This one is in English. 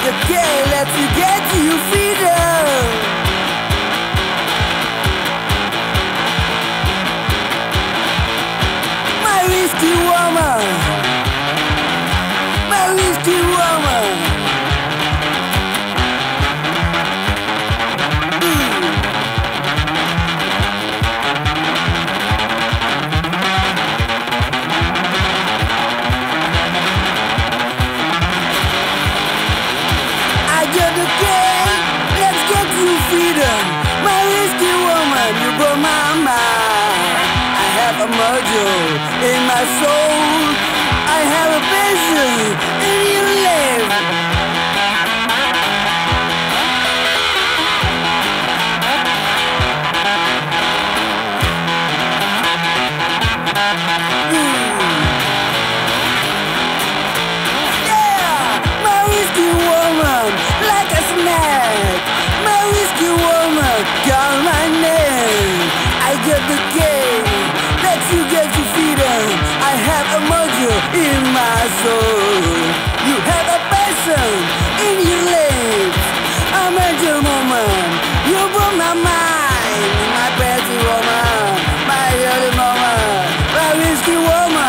the key, let you get to your freedom. My risky woman, my risky woman. Let's get to freedom. My risky woman, you blow my mind. I have a module in my soul. I have a vision in your life. Yeah, my risky woman, like a snack. My risky woman, call my name. I get the game, let you get your freedom. I have a module in my soul. You have a passion in your lips. I'm a your woman, you blow my mind. My pretty woman, my early woman, my risky woman.